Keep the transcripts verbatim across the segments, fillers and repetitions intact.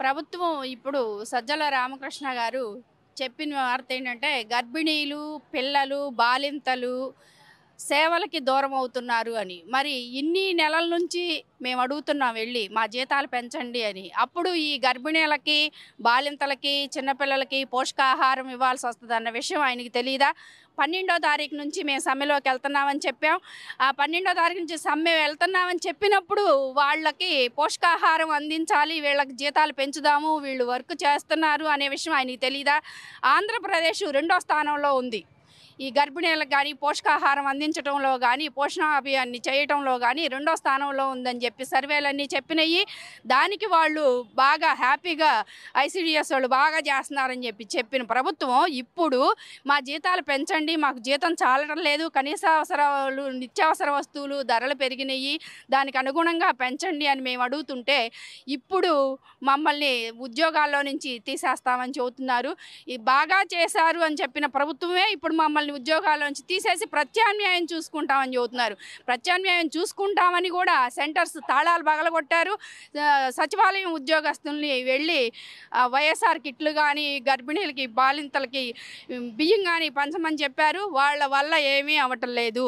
ప్రభుత్వం ఇప్పుడు సజ్జల రామకృష్ణ గారు చెప్పిన వార్త ఏంటంటే గర్భిణీలు, పిల్లలు, బాలింతలు సేవలకి దూరం అవుతున్నారు అని. మరి ఇన్ని నెలల నుంచి మేము అడుగుతున్నాం వెళ్ళి మా జీతాలు పెంచండి అని. అప్పుడు ఈ గర్భిణీలకి, బాలింతలకి, చిన్నపిల్లలకి పోషకాహారం ఇవ్వాల్సి వస్తుందన్న విషయం ఆయనకి తెలీదా? పన్నెండో తారీఖు నుంచి మేము సమ్మెలోకి వెళ్తున్నామని చెప్పాం. ఆ పన్నెండో తారీఖు నుంచి సమ్మె వెళ్తున్నామని చెప్పినప్పుడు వాళ్ళకి పోషకాహారం అందించాలి, వీళ్ళకి జీతాలు పెంచుదాము, వీళ్ళు వర్క్ చేస్తున్నారు అనే విషయం ఆయనకి తెలీదా? ఆంధ్రప్రదేశ్ రెండో స్థానంలో ఉంది ఈ గర్భిణీలకు కానీ పోషకాహారం అందించడంలో కానీ, పోషణ అభియాన్ని చేయటంలో కానీ రెండో స్థానంలో ఉందని చెప్పి సర్వేలన్నీ చెప్పినాయి. దానికి వాళ్ళు బాగా హ్యాపీగా ఐసీడీఎస్ వాళ్ళు బాగా చేస్తున్నారని చెప్పి చెప్పిన ప్రభుత్వం ఇప్పుడు మా జీతాలు పెంచండి, మాకు జీతం చాలడం లేదు, కనీస అవసరాలు నిత్యావసర వస్తువులు ధరలు పెరిగినాయి, దానికి అనుగుణంగా పెంచండి అని మేము అడుగుతుంటే ఇప్పుడు మమ్మల్ని ఉద్యోగాల్లో నుంచి తీసేస్తామని చెబుతున్నారు. ఈ బాగా చేశారు అని చెప్పిన ప్రభుత్వమే ఇప్పుడు మమ్మల్ని ఉద్యోగాల నుంచి తీసేసి ప్రత్యామ్నాయం చూసుకుంటామని చెబుతున్నారు. ప్రత్యామ్నాయం చూసుకుంటామని కూడా సెంటర్స్ తాళాలు పగలగొట్టారు. సచివాలయం ఉద్యోగస్తుల్ని వెళ్ళి వైఎస్ఆర్ కిట్లు కానీ, గర్భిణీలకి, బాలింతలకి బియ్యం కానీ పంచమని చెప్పారు. వాళ్ళ వల్ల ఏమీ అవ్వటం లేదు.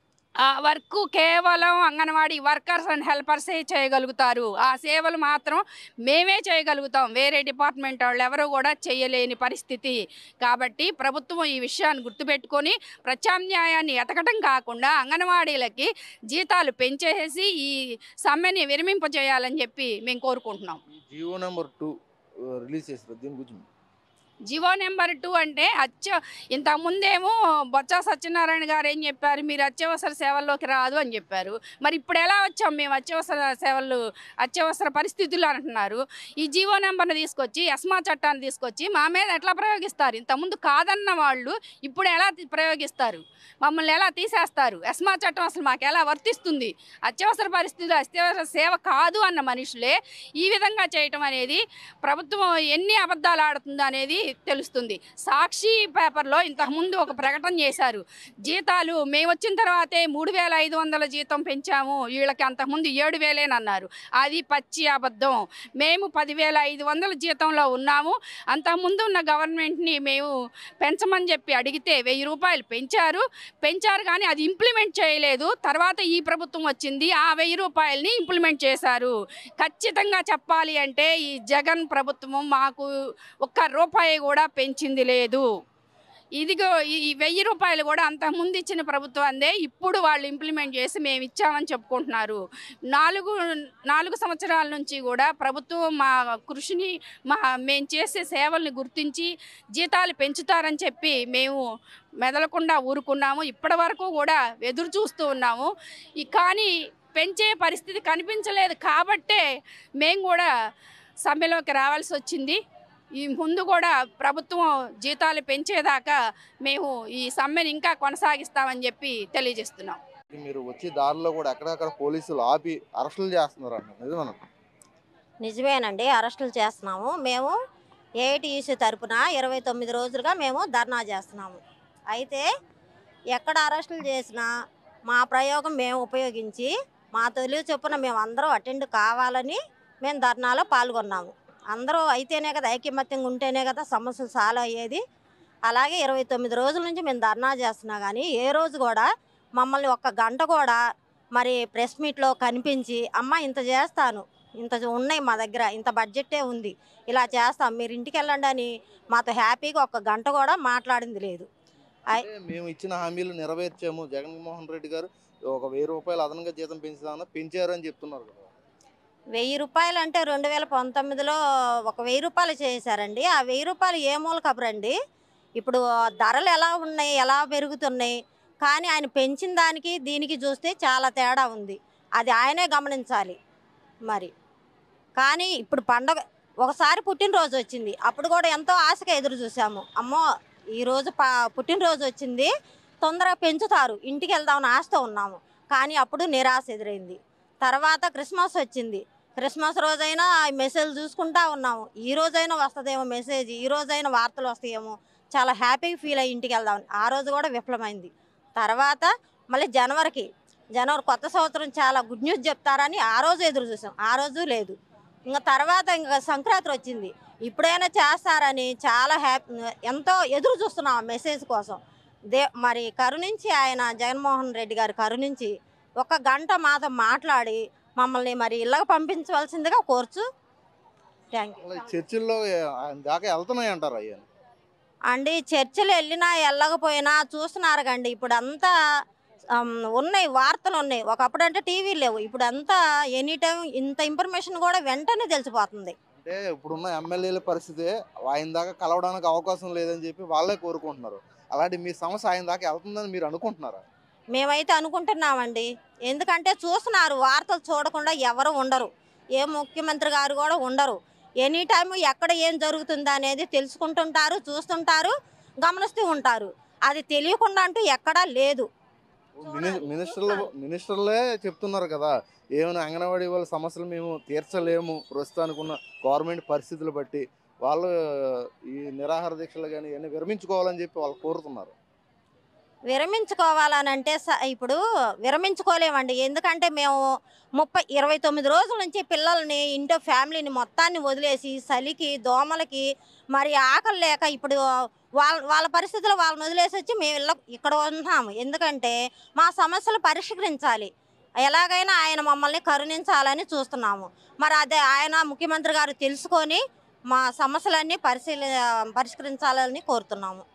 ఆ వర్క్ కేవలం అంగన్వాడీ వర్కర్స్ అండ్ హెల్పర్సే చేయగలుగుతారు. ఆ సేవలు మాత్రం మేమే చేయగలుగుతాం, వేరే డిపార్ట్మెంట్ వాళ్ళు ఎవరు కూడా చేయలేని పరిస్థితి. కాబట్టి ప్రభుత్వం ఈ విషయాన్ని గుర్తుపెట్టుకొని ప్రత్యామ్నాయాన్ని ఎతకటం కాకుండా అంగన్వాడీలకి జీతాలు పెంచేసి ఈ సమ్మెని విరమింపజేయాలని చెప్పి మేము కోరుకుంటున్నాం. జియో నెంబర్ టూ రిలీజ్ చేస్తారు, దీని గురించి జివో నెంబర్ టూ అంటే అత్య ఇంతకుముందేమో బొత్స సత్యనారాయణ గారు ఏం చెప్పారు, మీరు అత్యవసర సేవల్లోకి రాదు అని చెప్పారు. మరి ఇప్పుడు ఎలా వచ్చాం మేము అత్యవసర సేవలు, అత్యవసర పరిస్థితులు అంటున్నారు. ఈ జివో నెంబర్ని తీసుకొచ్చి, ఎస్మా చట్టాన్ని తీసుకొచ్చి మా మీద ఎట్లా ప్రయోగిస్తారు? ఇంతకుముందు కాదన్న వాళ్ళు ఇప్పుడు ఎలా ప్రయోగిస్తారు? మమ్మల్ని ఎలా తీసేస్తారు? ఎస్మా చట్టం అసలు మాకు ఎలా వర్తిస్తుంది? అత్యవసర పరిస్థితులు అత్యవసర సేవ కాదు అన్న మనుషులే ఈ విధంగా చేయటం అనేది ప్రభుత్వం ఎన్ని అబద్ధాలు ఆడుతుందో అనేది తెలుస్తుంది. సాక్షి పేపర్లో ఇంతకుముందు ఒక ప్రకటన చేశారు, జీతాలు మేము వచ్చిన తర్వాతే మూడు వేల ఐదు వందల జీతం పెంచాము, వీళ్ళకి అంతకుముందు ఏడు వేలేనన్నారు. అది పచ్చి అబద్ధం. మేము పదివేల ఐదు వందల జీతంలో ఉన్నాము. అంతకుముందు ఉన్న గవర్నమెంట్ని మేము పెంచమని చెప్పి అడిగితే వెయ్యి రూపాయలు పెంచారు పెంచారు కానీ అది ఇంప్లిమెంట్ చేయలేదు. తర్వాత ఈ ప్రభుత్వం వచ్చింది, ఆ వెయ్యి రూపాయలని ఇంప్లిమెంట్ చేశారు. ఖచ్చితంగా చెప్పాలి అంటే ఈ జగన్ ప్రభుత్వం మాకు ఒక్క రూపాయి కూడా పెంచింది లేదు. ఇదిగో ఈ వెయ్యి రూపాయలు కూడా అంతకుముందు ఇచ్చిన ప్రభుత్వం అందే ఇప్పుడు వాళ్ళు ఇంప్లిమెంట్ చేసి మేము ఇచ్చామని చెప్పుకుంటున్నారు. నాలుగు నాలుగు సంవత్సరాల నుంచి కూడా ప్రభుత్వం మా కృషిని, మా మేము చేసే సేవల్ని గుర్తించి జీతాలు పెంచుతారని చెప్పి మేము మెదలకుండా ఊరుకున్నాము. ఇప్పటి వరకు కూడా ఎదురు చూస్తూ ఉన్నాము. కానీ పెంచే పరిస్థితి కనిపించలేదు కాబట్టే మేము కూడా సమ్మెలోకి రావాల్సి వచ్చింది. ఈ ముందు కూడా ప్రభుత్వం జీతాలు పెంచేదాకా మేము ఈ సమ్మెను ఇంకా కొనసాగిస్తామని చెప్పి తెలియజేస్తున్నాం. మీరు వచ్చే దారిలో కూడా ఎక్కడెక్కడ పోలీసులు ఆపి అరెస్టులు చేస్తున్నారు అంట, నిజమేనా? నిజమేనండి, అరెస్టులు చేస్తున్నాము. మేము ఏఐటీయూసీ తరపున ఇరవై తొమ్మిది రోజులుగా మేము ధర్నా చేస్తున్నాము. అయితే ఎక్కడ అరెస్టులు చేసినా మా ప్రయోగం మేము ఉపయోగించి మా తెలివి చొప్పున మేము అందరం అటెండ్ కావాలని మేము ధర్నాలో పాల్గొన్నాము. అందరూ అయితేనే కదా, ఐకమత్యంగా ఉంటేనే కదా సమస్యలు సాల్వ్ అయ్యేది. అలాగే ఇరవై తొమ్మిది రోజుల నుంచి మేము ధర్నా చేస్తున్నా కానీ ఏ రోజు కూడా మమ్మల్ని ఒక్క గంట కూడా మరి ప్రెస్ మీట్లో కనిపించి అమ్మ ఇంత చేస్తాను, ఇంత ఉన్నాయి మా దగ్గర, ఇంత బడ్జెట్టే ఉంది, ఇలా చేస్తాం, మీరు ఇంటికి వెళ్ళండి అని మాతో హ్యాపీగా ఒక్క గంట కూడా మాట్లాడింది లేదు. మేము ఇచ్చిన హామీలు నెరవేర్చాము, జగన్మోహన్ రెడ్డి గారు ఒక వెయ్యి రూపాయలు అదనంగా జీతం పెంచుదామని పెంచారు అని చెప్తున్నారు కదా. వెయ్యి రూపాయలు అంటే రెండు వేల పంతొమ్మిదిలో ఒక వెయ్యి రూపాయలు చేశారండి. ఆ వెయ్యి రూపాయలు ఏ మూల కబరండి? ఇప్పుడు ధరలు ఎలా ఉన్నాయి, ఎలా పెరుగుతున్నాయి, కానీ ఆయన పెంచిన దానికి దీనికి చూస్తే చాలా తేడా ఉంది. అది ఆయనే గమనించాలి మరి. కానీ ఇప్పుడు పండగ ఒకసారి పుట్టినరోజు వచ్చింది, అప్పుడు కూడా ఎంతో ఆశగా ఎదురు చూసాము. అమ్మో ఈరోజు ప పుట్టినరోజు వచ్చింది, తొందరగా పెంచుతారు, ఇంటికి వెళ్దామని ఆశతో ఉన్నాము. కానీ అప్పుడు నిరాశ ఎదురైంది. తర్వాత క్రిస్మస్ వచ్చింది, క్రిస్మస్ రోజైనా మెసేజ్ చూసుకుంటా ఉన్నాము, ఈ రోజైనా వస్తుందేమో మెసేజ్, ఈ రోజైనా వార్తలు వస్తాయేమో, చాలా హ్యాపీగా ఫీల్ అయ్యి ఇంటికి వెళ్దామని. ఆ రోజు కూడా విఫలమైంది. తర్వాత మళ్ళీ జనవరికి జనవరి కొత్త సంవత్సరం చాలా గుడ్ న్యూస్ చెప్తారని ఆ రోజు ఎదురు చూసాం, ఆ రోజు లేదు. ఇంకా తర్వాత ఇంకా సంక్రాంతి వచ్చింది, ఇప్పుడైనా చేస్తారని చాలా హ్యాపీ, ఎంతో ఎదురు చూస్తున్నాం ఆ మెసేజ్ కోసం. దే మరి కరుణించి ఆయన జగన్మోహన్ రెడ్డి గారు కరుణించి ఒక గంట మాతో మాట్లాడి మమ్మల్ని మరి ఇళ్ళకి పంపించవలసిందిగా కోరుచు. Thank you. అలా ఈ చర్చిల్లో ఆయన దాకా వెళ్తున్నాయి అంటారు అయ్యా. అండి చర్చలు వెళ్ళినా వెళ్ళకపోయినా చూస్తున్నారు కండి, ఇప్పుడు అంతా ఆమ్, ఉన్నాయి వార్తలు ఉన్నాయి. ఒకప్పుడు అంటే టీవీ లేవు, ఇప్పుడు అంతా ఎనీ టైం ఇంత ఇన్ఫర్మేషన్ కూడా వెంటనే తెలిసిపోతుంది. అంటే ఇప్పుడున్న ఎమ్మెల్యేల పరిస్థితి ఆయన దాకా కలవడానికి అవకాశం లేదని చెప్పి వాళ్ళే కోరుకుంటున్నారు. అలాంటి మీ సమస్య ఆయన దాకా వెళ్తుందని మీరు అనుకుంటున్నారా? మేమైతే అనుకుంటున్నామండి, ఎందుకంటే చూస్తున్నారు వార్తలు చూడకుండా ఎవరు ఉండరు, ఏ ముఖ్యమంత్రి గారు కూడా ఉండరు. ఎనీ టైం ఎక్కడ ఏం జరుగుతుందో అనేది తెలుసుకుంటుంటారు, చూస్తుంటారు, గమనిస్తూ ఉంటారు. అది తెలియకుండా అంటూ ఎక్కడా లేదు. మిని- మినిస్టర్లు మినిస్టర్లే చెప్తున్నారు కదా, ఏమైనా అంగన్వాడీ వాళ్ళ సమస్యలు మేము తీర్చలేము ప్రస్తుతానికి ఉన్న గవర్నమెంట్ పరిస్థితులు బట్టి, వాళ్ళు ఈ నిరాహార దీక్షలు కానీ ఇవన్నీ విరమించుకోవాలని చెప్పి వాళ్ళు కోరుతున్నారు. విరమించుకోవాలనంటే స ఇప్పుడు విరమించుకోలేమండి, ఎందుకంటే మేము ముప్పై ఇరవై తొమ్మిది రోజుల నుంచి పిల్లల్ని ఇంట్లో ఫ్యామిలీని మొత్తాన్ని వదిలేసి చలికి దోమలకి మరి ఆకలి లేక ఇప్పుడు వాళ్ళ వాళ్ళ పరిస్థితుల్లో వాళ్ళని వదిలేసి వచ్చి మేము ఇళ్ళ ఇక్కడ ఉంటున్నాము. ఎందుకంటే మా సమస్యలు పరిష్కరించాలి, ఎలాగైనా ఆయన మమ్మల్ని కరుణించాలని చూస్తున్నాము. మరి అదే ఆయన ముఖ్యమంత్రి గారు తెలుసుకొని మా సమస్యలన్నీ పరిశీలి పరిష్కరించాలని కోరుతున్నాము.